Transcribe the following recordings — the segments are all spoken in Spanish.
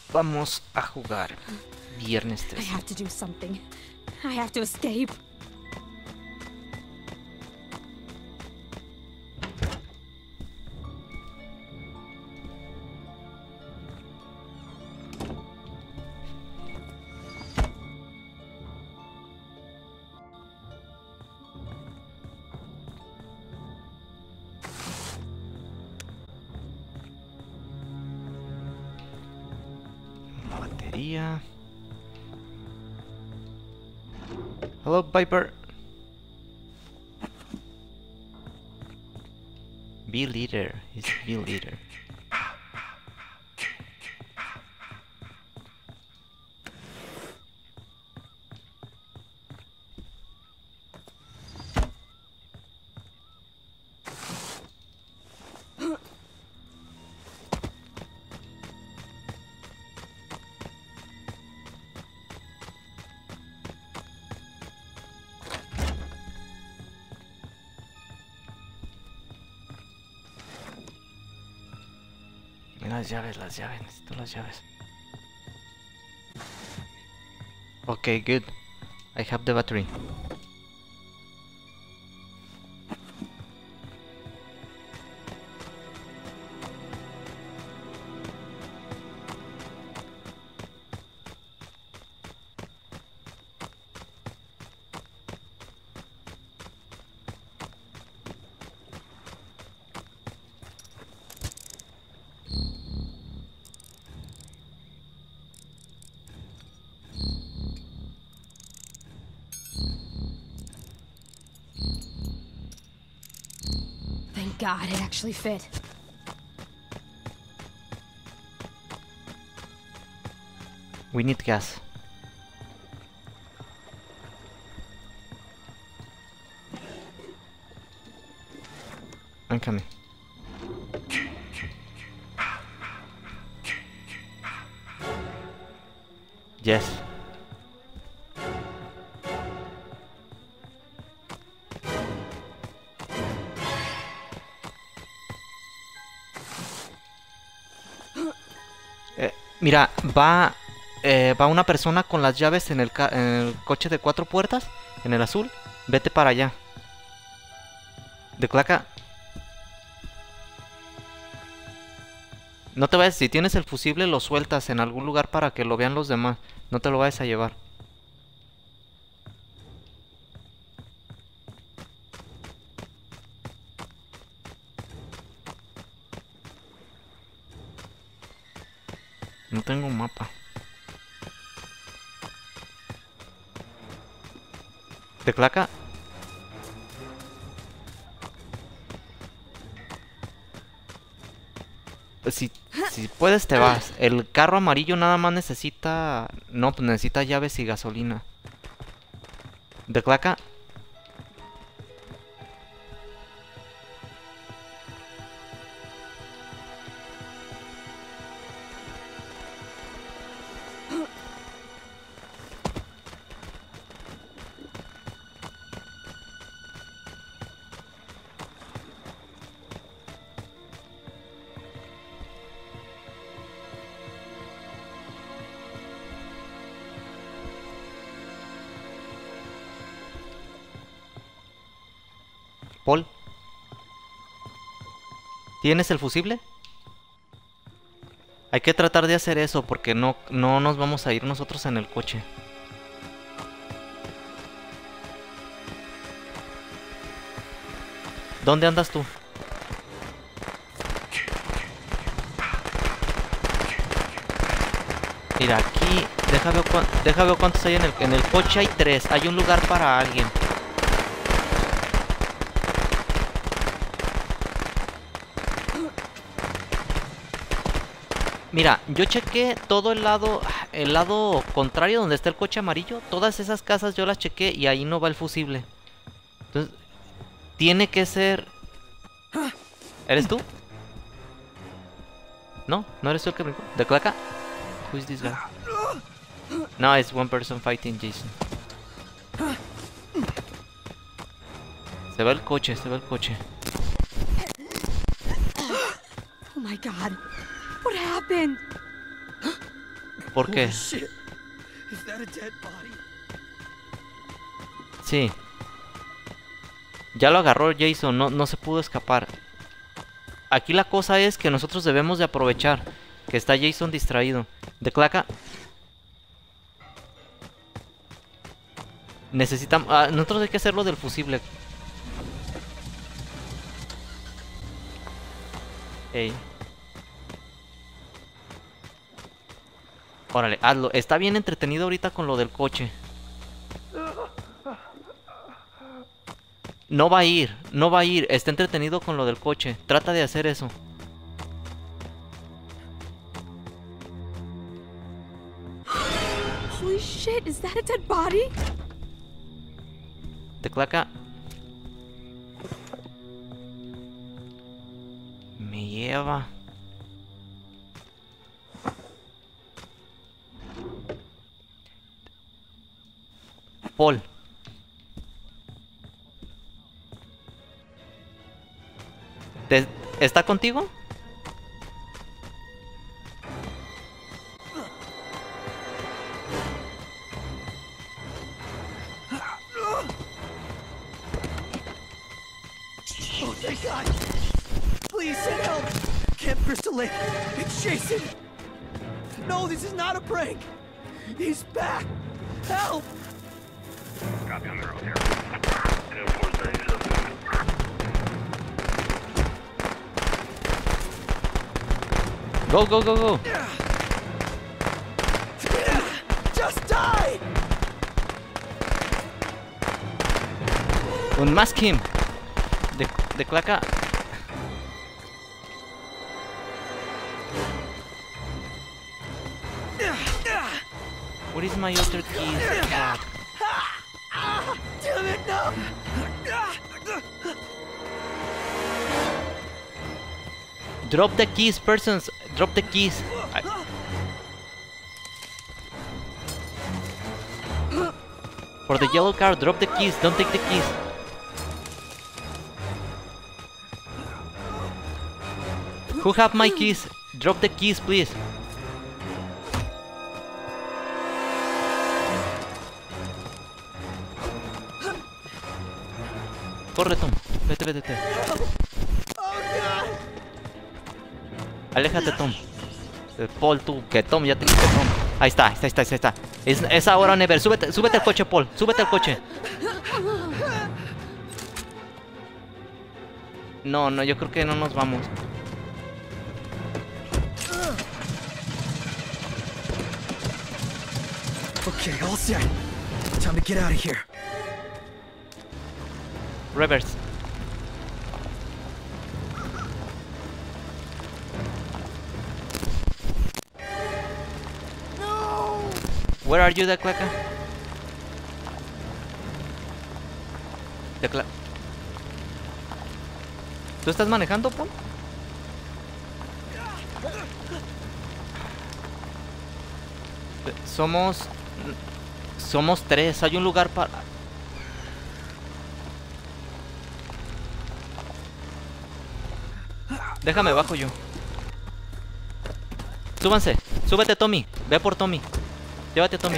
Vamos a jugar Viernes I 13. have to do something. I have to escape. Batería. Hello, Viper. Be leader. He's be leader. Las llaves, necesito las llaves. Okay, good. I have the battery. Thank God it actually fit. We need gas. I'm coming. Yes. Mira, va una persona con las llaves en el coche de 4 puertas, en el azul. Vete para allá. De claca. No te vayas, si tienes el fusible lo sueltas en algún lugar para que lo vean los demás. No te lo vayas a llevar. No tengo un mapa. ¿De claca? Si puedes te vas. El carro amarillo nada más necesita... No, pues necesita llaves y gasolina. ¿De claca? Paul, ¿tienes el fusible? Hay que tratar de hacer eso porque no nos vamos a ir nosotros en el coche. ¿Dónde andas tú? Mira, aquí, deja ver cuántos hay en el coche. Hay 3, hay un lugar para alguien. Mira, yo chequé todo el lado contrario donde está el coche amarillo. Todas esas casas yo las chequé y ahí no va el fusible. Entonces, tiene que ser... ¿Eres tú? No, no eres tú el que brincó. ¿De claca? Who is this guy? No, it's one person fighting Jason. Se ve el coche, se ve el coche. Oh my God. What happened? ¿Por qué? Holy shit. Is that a dead body? Sí. Ya lo agarró Jason, no se pudo escapar. Aquí la cosa es que nosotros debemos de aprovechar que está Jason distraído. De Claca. Necesitamos... nosotros hay que hacer lo del fusible. Ey. Órale, hazlo. Está bien entretenido ahorita con lo del coche. No va a ir, no va a ir. Está entretenido con lo del coche. Trata de hacer eso. Holy shit, is that a dead body? De Claca. Me lleva. Paul. ¿Está contigo? Oh, thank God! Please send help! Camp Crystal Lake! It's Jason! No, this is not a prank! He's back! Help! Copy on the road here. 10-4-37. Go, go, go, go. Just die! Unmask him. De Claca. What is my other key? Fuck. Damn it, no! Drop the keys, persons. Drop the keys. For the yellow car, drop the keys. Don't take the keys. Who have my keys? Drop the keys, please. Corre, Tom. Vete, vete, vete. Oh, God! Aléjate, Tom. Paul, tú, que Tom, ya te dije Tom. Ahí está, ahí está, ahí está, ahí está. Es ahora o never. Súbete, súbete al coche, Paul. Súbete al coche. No, no, yo creo que no nos vamos. Okay, all set. Time to get out of here. Reverse. No! Where are you, De Claca? ¿Tú estás manejando, Paul? Somos tres. Hay un lugar para... Déjame bajo yo. Súbanse. Súbete, Tommy. Ve por Tommy. Llévate a Tommy.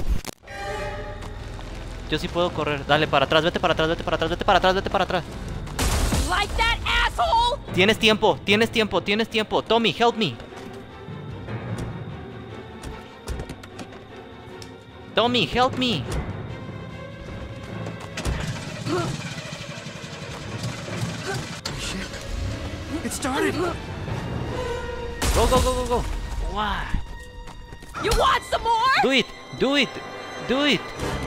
Yo sí puedo correr. Dale, para atrás. Vete para atrás, vete para atrás, vete para atrás, vete para atrás. Like that, asshole! Tienes tiempo, tienes tiempo, tienes tiempo. Tommy, help me. Tommy, help me. Shit. It started! Go, go, go, go, go. Why? You want some more? Do it, do it, do it.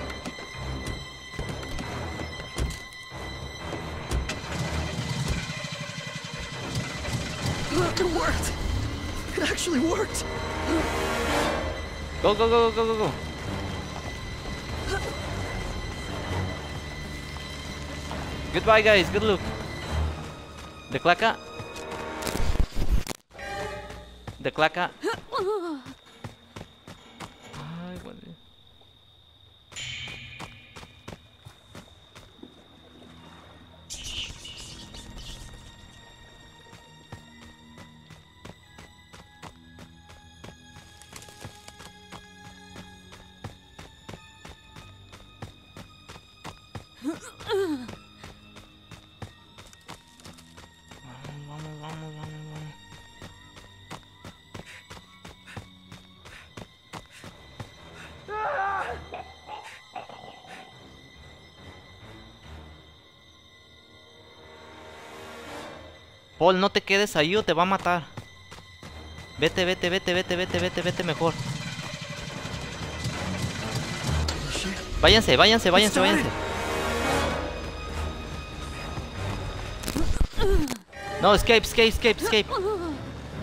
It worked! It actually worked! Go, go, go, go, go, go. Goodbye, guys. Good luck. De Claca. De Claca. Ay, güey. Vamos, vamos, vamos, vamos. Paul, no te quedes ahí o te va a matar. Vete, vete, vete, vete, vete, vete, vete mejor. Váyanse, váyanse, váyanse, váyanse. No, escape, escape, escape, escape. No!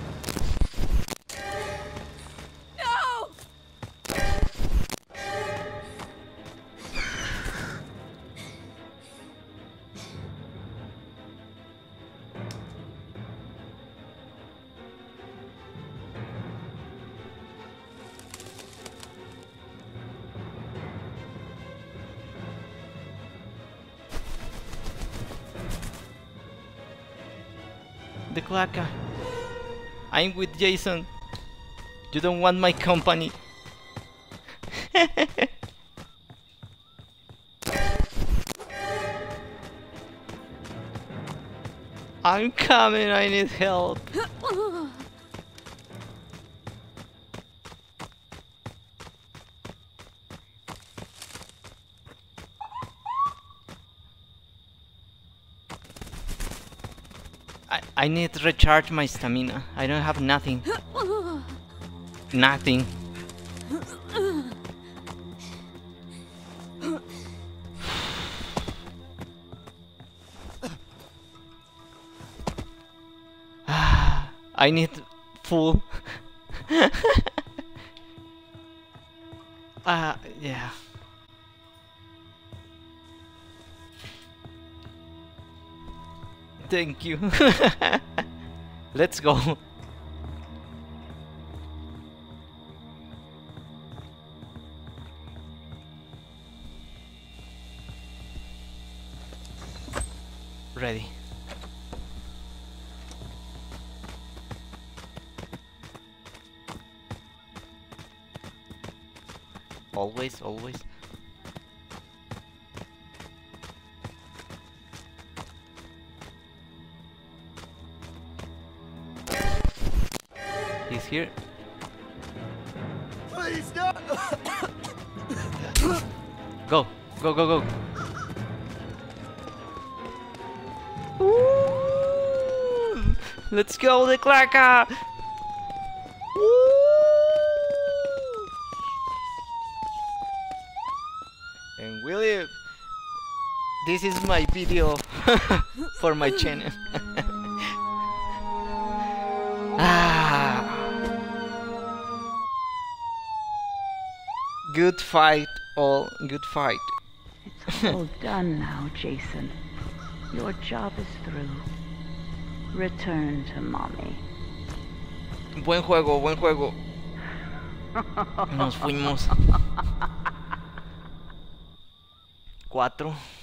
The Claca. I'm with Jason. You don't want my company. I'm coming, I need help. I need to recharge my stamina. I don't have nothing. Nothing. I need full. Yeah. Thank you. Let's go. Ready. Always, always. He's here. Please, no! Go, go, go, go. Ooh, let's go, the Claca! And we live. This is my video for my channel. Good fight, all good fight. It's all done now, Jason. Your job is through. Return to mommy. Buen juego, buen juego. Nos fuimos. 4.